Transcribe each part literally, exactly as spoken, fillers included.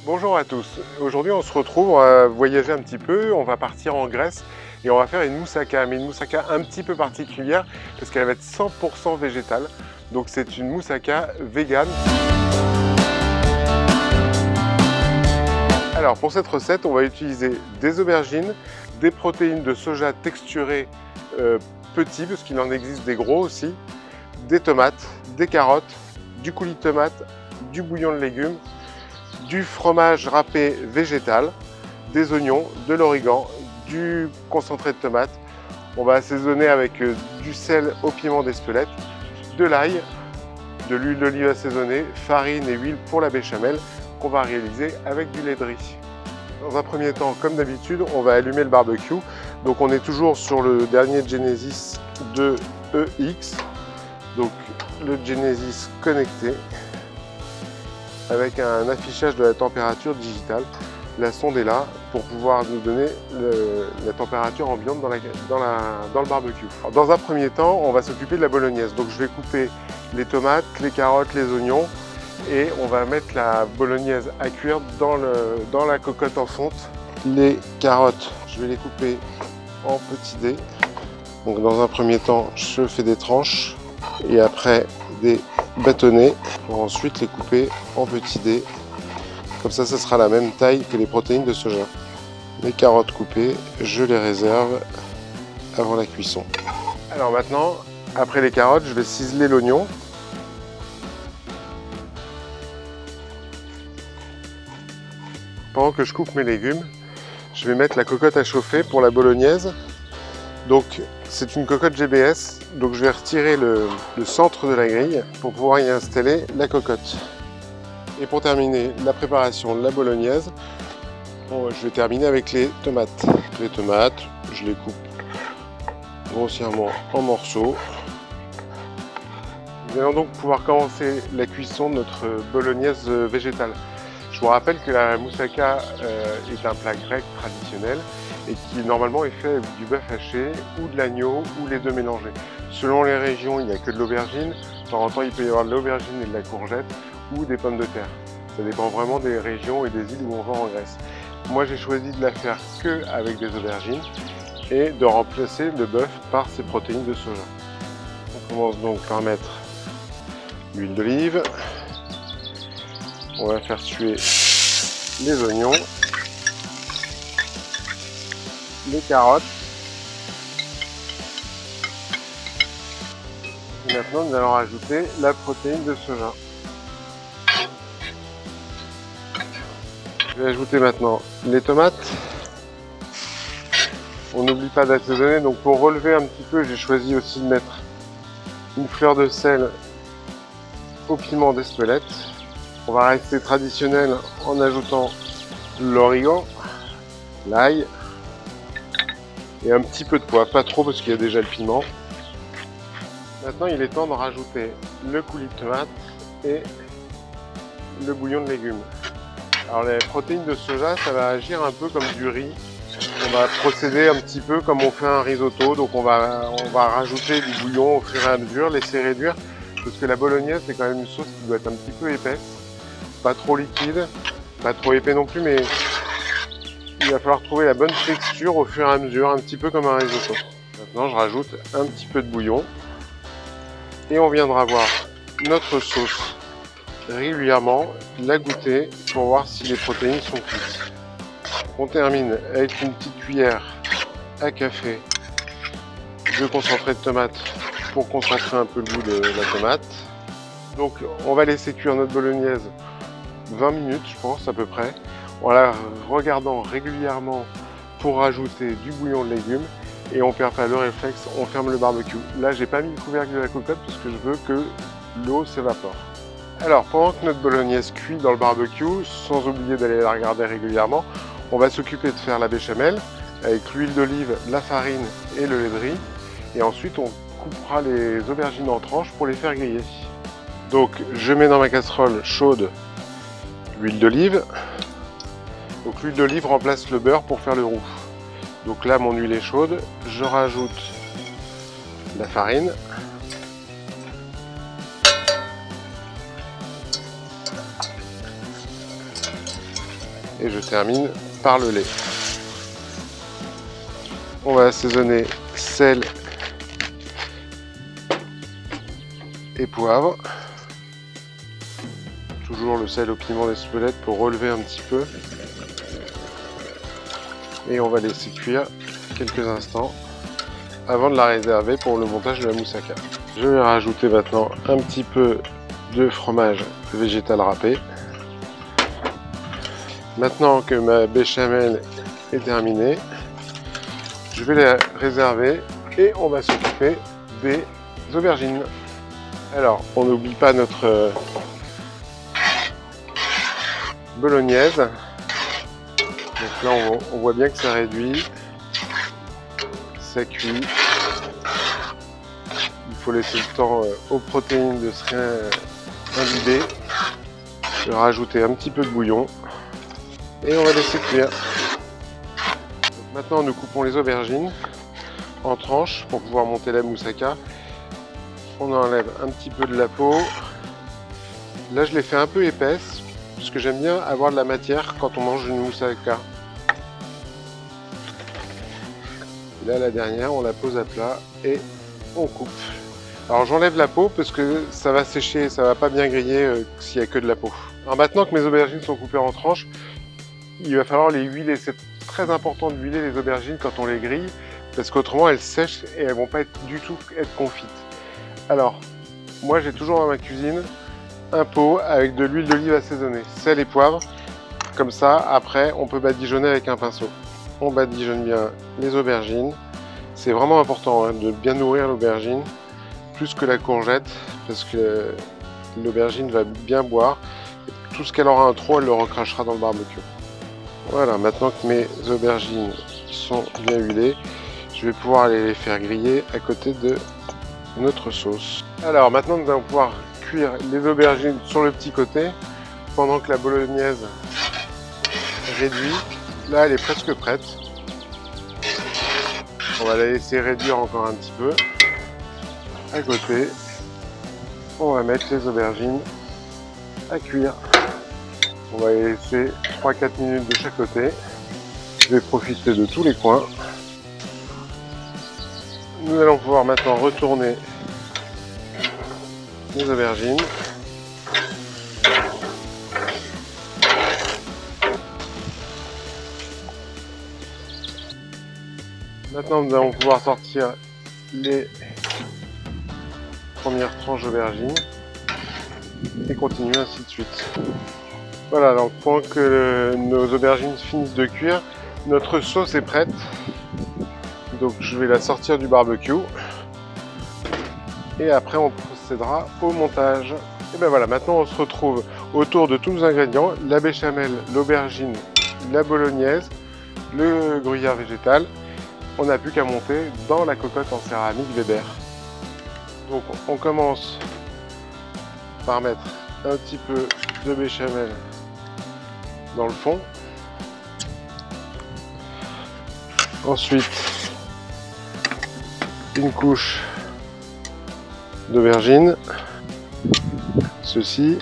Bonjour à tous, aujourd'hui on se retrouve, on va voyager un petit peu, on va partir en Grèce et on va faire une moussaka, mais une moussaka un petit peu particulière parce qu'elle va être cent pour cent végétale, donc c'est une moussaka végane. Alors pour cette recette, on va utiliser des aubergines, des protéines de soja texturées euh, petits, parce qu'il en existe des gros aussi, des tomates, des carottes, du coulis de tomate, du bouillon de légumes, du fromage râpé végétal, des oignons, de l'origan, du concentré de tomate. On va assaisonner avec du sel au piment d'Espelette, de l'ail, de l'huile d'olive assaisonnée, farine et huile pour la béchamel qu'on va réaliser avec du lait de riz. Dans un premier temps, comme d'habitude, on va allumer le barbecue. Donc on est toujours sur le dernier Genesis de E X. Donc le Genesis connecté, avec un affichage de la température digitale. La sonde est là pour pouvoir nous donner le, la température ambiante dans, la, dans, la, dans le barbecue. Alors, dans un premier temps, on va s'occuper de la bolognaise. Donc je vais couper les tomates, les carottes, les oignons et on va mettre la bolognaise à cuire dans, le, dans la cocotte en fonte. Les carottes, je vais les couper en petits dés. Donc dans un premier temps, je fais des tranches et après des bâtonnets pour ensuite les couper en petits dés. Comme ça, ça sera la même taille que les protéines de soja. Les carottes coupées, je les réserve avant la cuisson. Alors maintenant, après les carottes, je vais ciseler l'oignon. Pendant que je coupe mes légumes, je vais mettre la cocotte à chauffer pour la bolognaise. Donc c'est une cocotte G B S, donc je vais retirer le, le centre de la grille pour pouvoir y installer la cocotte. Et pour terminer la préparation de la bolognaise, bon, je vais terminer avec les tomates. Les tomates, je les coupe grossièrement en morceaux. Nous allons donc pouvoir commencer la cuisson de notre bolognaise végétale. Je vous rappelle que la moussaka euh, est un plat grec traditionnel et qui normalement est fait avec du bœuf haché ou de l'agneau ou les deux mélangés. Selon les régions, il n'y a que de l'aubergine. De temps en temps, il peut y avoir de l'aubergine et de la courgette ou des pommes de terre. Ça dépend vraiment des régions et des îles où on va en Grèce. Moi, j'ai choisi de la faire que avec des aubergines et de remplacer le bœuf par ses protéines de soja. On commence donc par mettre l'huile d'olive. On va faire suer les oignons, les carottes. Et maintenant, nous allons rajouter la protéine de soja. Je vais ajouter maintenant les tomates. On n'oublie pas d'assaisonner, donc pour relever un petit peu, j'ai choisi aussi de mettre une fleur de sel au piment d'Espelette. On va rester traditionnel en ajoutant l'origan, l'ail et un petit peu de poivre, pas trop parce qu'il y a déjà le piment. Maintenant, il est temps de rajouter le coulis de tomate et le bouillon de légumes. Alors les protéines de soja, ça va agir un peu comme du riz. On va procéder un petit peu comme on fait un risotto, donc on va, on va rajouter du bouillon au fur et à mesure, laisser réduire, parce que la bolognaise c'est quand même une sauce qui doit être un petit peu épaisse. Pas trop liquide, pas trop épais non plus, mais il va falloir trouver la bonne texture au fur et à mesure, un petit peu comme un risotto. Maintenant, je rajoute un petit peu de bouillon et on viendra voir notre sauce régulièrement, la goûter pour voir si les protéines sont cuites. On termine avec une petite cuillère à café de concentré de tomate pour concentrer un peu le goût de la tomate. Donc, on va laisser cuire notre bolognaise vingt minutes, je pense, à peu près, en la regardant régulièrement pour rajouter du bouillon de légumes et on perd pas le réflexe, on ferme le barbecue. Là, j'ai pas mis le couvercle de la cocotte parce que je veux que l'eau s'évapore. Alors, pendant que notre bolognaise cuit dans le barbecue, sans oublier d'aller la regarder régulièrement, on va s'occuper de faire la béchamel avec l'huile d'olive, la farine et le lait de riz. Et ensuite, on coupera les aubergines en tranches pour les faire griller. Donc, je mets dans ma casserole chaude l'huile d'olive. Donc l'huile d'olive remplace le beurre pour faire le roux. Donc là, mon huile est chaude. Je rajoute la farine. Et je termine par le lait. On va assaisonner sel et poivre. Toujours le sel au piment d'Espelette pour relever un petit peu. Et on va laisser cuire quelques instants avant de la réserver pour le montage de la moussaka. Je vais rajouter maintenant un petit peu de fromage végétal râpé. Maintenant que ma béchamel est terminée, je vais la réserver et on va s'occuper des aubergines. Alors, on n'oublie pas notre euh, bolognaise. Donc là, on, on voit bien que ça réduit, ça cuit. Il faut laisser le temps euh, aux protéines de se imbiber. Je vais rajouter un petit peu de bouillon et on va laisser cuire. Donc maintenant, nous coupons les aubergines en tranches pour pouvoir monter la moussaka. On enlève un petit peu de la peau. Là, je l'ai fait un peu épaisse puisque j'aime bien avoir de la matière quand on mange une moussaka. Et là, la dernière, on la pose à plat et on coupe. Alors j'enlève la peau parce que ça va sécher, ça va pas bien griller euh, s'il n'y a que de la peau. Alors maintenant que mes aubergines sont coupées en tranches, il va falloir les huiler. C'est très important de huiler les aubergines quand on les grille parce qu'autrement elles sèchent et elles vont pas être du tout être confites. Alors moi j'ai toujours dans ma cuisine un pot avec de l'huile d'olive assaisonnée, sel et poivre. Comme ça après on peut badigeonner avec un pinceau. On badigeonne bien les aubergines. C'est vraiment important hein, de bien nourrir l'aubergine. Plus que la courgette parce que l'aubergine va bien boire. Tout ce qu'elle aura un trop, elle le recrachera dans le barbecue. Voilà, maintenant que mes aubergines sont bien huilées, je vais pouvoir aller les faire griller à côté de notre sauce. Alors maintenant nous allons pouvoir cuire les aubergines sur le petit côté pendant que la bolognaise réduit. Là elle est presque prête. On va la laisser réduire encore un petit peu. À côté, on va mettre les aubergines à cuire. On va les laisser trois à quatre minutes de chaque côté. Je vais profiter de tous les coins. Nous allons pouvoir maintenant retourner les aubergines. Maintenant, nous allons pouvoir sortir les première tranche d'aubergine et continuer ainsi de suite. Voilà, donc pendant que le, nos aubergines finissent de cuire, notre sauce est prête. Donc je vais la sortir du barbecue et après on procédera au montage. Et ben voilà, maintenant on se retrouve autour de tous nos ingrédients, la béchamel, l'aubergine, la bolognaise, le gruyère végétal. On n'a plus qu'à monter dans la cocotte en céramique Weber. Donc on commence par mettre un petit peu de béchamel dans le fond. Ensuite, une couche d'aubergine. Ceci.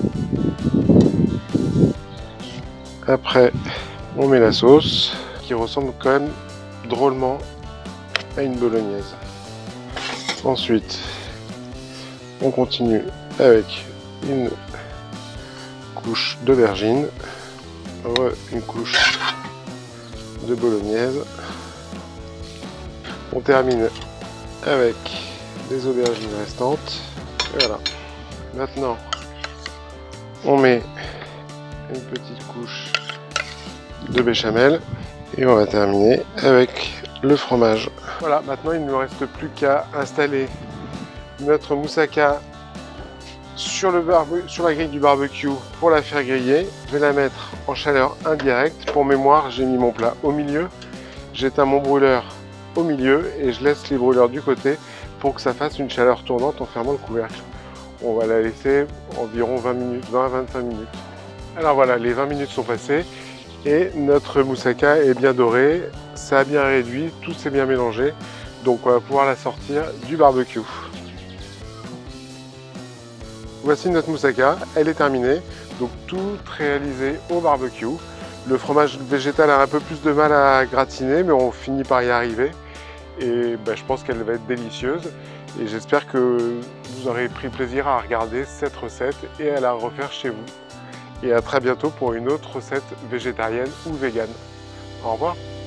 Après, on met la sauce qui ressemble quand même drôlement à une bolognaise. Ensuite, on continue avec une couche d'aubergine, une couche de bolognaise. On termine avec les aubergines restantes. Et voilà. Maintenant, on met une petite couche de béchamel et on va terminer avec le fromage. Voilà, maintenant il ne nous reste plus qu'à installer notre moussaka sur, le sur la grille du barbecue pour la faire griller. Je vais la mettre en chaleur indirecte. Pour mémoire, j'ai mis mon plat au milieu. J'éteins mon brûleur au milieu et je laisse les brûleurs du côté pour que ça fasse une chaleur tournante en fermant le couvercle. On va la laisser environ vingt minutes, vingt à vingt-cinq minutes. Alors voilà, les vingt minutes sont passées et notre moussaka est bien doré. Ça a bien réduit, tout s'est bien mélangé. Donc on va pouvoir la sortir du barbecue. Voici notre moussaka, elle est terminée. Donc tout réalisé au barbecue. Le fromage végétal a un peu plus de mal à gratiner, mais on finit par y arriver. Et ben, je pense qu'elle va être délicieuse. Et j'espère que vous aurez pris plaisir à regarder cette recette et à la refaire chez vous. Et à très bientôt pour une autre recette végétarienne ou végane. Au revoir.